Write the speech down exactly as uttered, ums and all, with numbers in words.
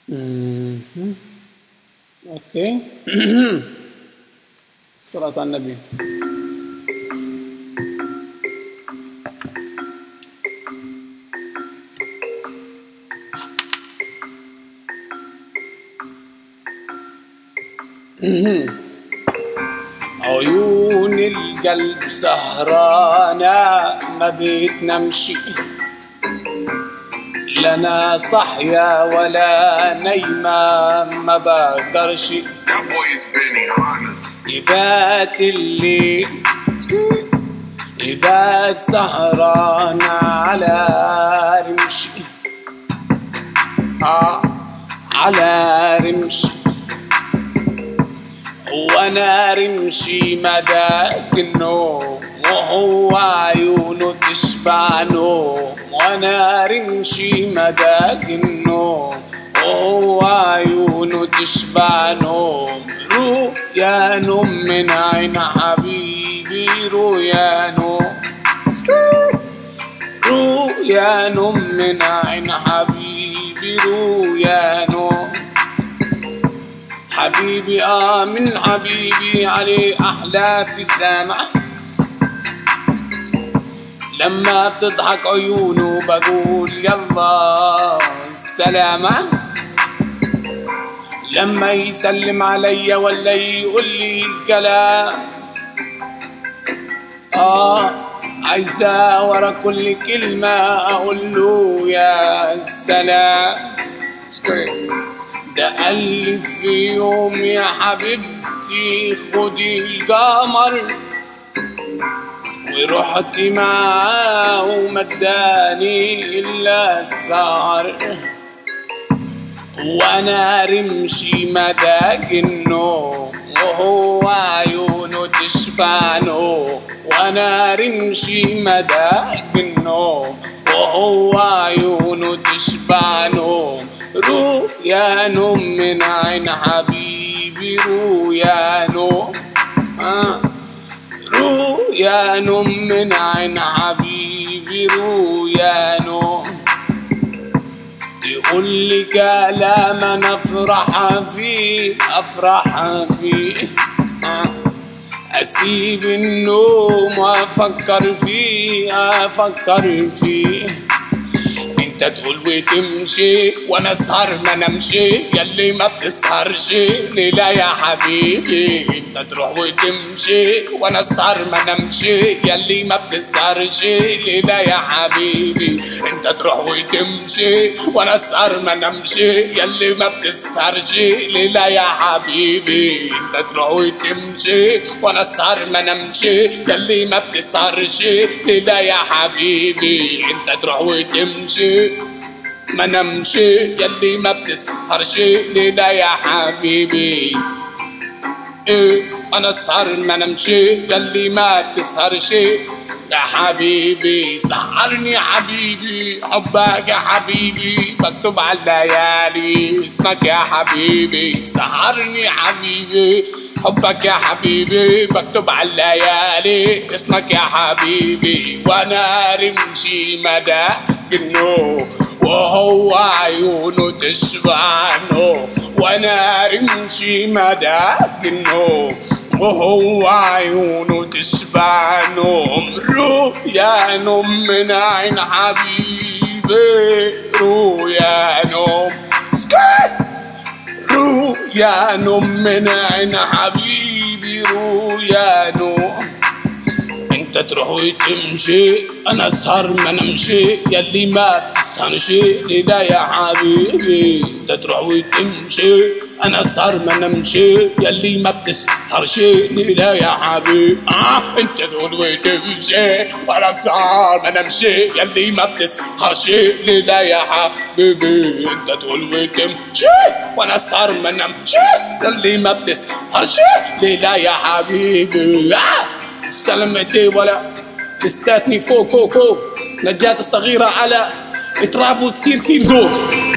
مهم. اوكي. الصلاة على النبي. عيون القلب سهرانة ما بتنامش، لا انا صاحية ولا نايمة ما بقدرش. يبات الليل يبات سهرانة على رمشي، آه على رمشي، وانا رمشي مداك النوم وهو عيونه تشبع نوم، وانا رمشي مداك النوم وهو عيونه تشبع نوم. رؤيا نوم من عين حبيبي، رؤيا نوم، رؤيا نوم من عين حبيبي، رؤيا نوم. حبيبي اه من حبيبي عليه احلى ابتسامة، لما بتضحك عيونه بقول يلا السلامة، لما يسلم عليا ولا يقول لي كلام اه عايزة ورا كل كلمة اقول له يا سلام. ده قال لي في يوم يا حبيبتي خدي القمر، ورحت معاه وما اداني الا السهر، وانا رمشي مداك النوم وهو عيونه تشبع نوم، وانا رمشي مداك النوم وهو عيونه تشبع نوم. رؤيا نوم من عين حبيبي، رؤيا نوم، آه رؤيا نوم من عين حبيبي، رؤيا نوم. تقول لي كلام انا افرح فيه، افرح فيه، آه اسيب النوم وافكر فيه، افكر فيه. انت تقول وتمشي وانا اسهر ما نمشي، ياللي ما بتسهرش ليلة يا حبيبي. انت تروح وتمشي وانا اسهر ما نمشي، ياللي ما بتسهرش ليلة يا حبيبي. انت تروح وتمشي وانا اسهر ما نمشي، ياللي ما بتسهرش ليلة يا حبيبي. انت تروح وتمشي وانا اسهر ما نمشي، ياللي ما بتسهرش ليلة يا حبيبي. انت تروح وتمشي ما نمشي، ياللي ما بتسهرش ليلة يا حبيبي. ايه انا اسهر ما نمشي، ياللي ما بتسهرش يا حبيبي. سهرني يا حبيبي حبك يا حبيبي، مكتوب على الليالي اسمك يا حبيبي. سهرني يا حبيبي حبك يا حبيبي، مكتوب على الليالي اسمك يا حبيبي. وانا رمشي مدى النوم وهو عيونه تشبع نوم، وانا رمشي مدى النوم وهو عيونه تشبع نوم. رؤيا نوم من عين حبيبي، رؤيا نوم، رؤيا نوم من عين حبيبي، رؤيا نوم. انت تروح وتمشي انا اسهر ما نمشي، ياللي ما بتسهرش ليلة يا حبيبي. انت تروح وتمشي انا اسهر ما نمشي، ياللي ما بتسهرش ليلة يا حبيبي. اه انت تقول وتمشي وانا اسهر ما نمشي، ياللي ما بتسهرش ليلة يا حبيبي. انت تقول وتمشي وانا اسهر ما نمشي، ياللي ما بتسهرش ليلة يا حبيبي. آه سلامتي ولا لستاتني فوق فوق فوق، نجاة الصغيرة على تراب وكثير كثير ذوق.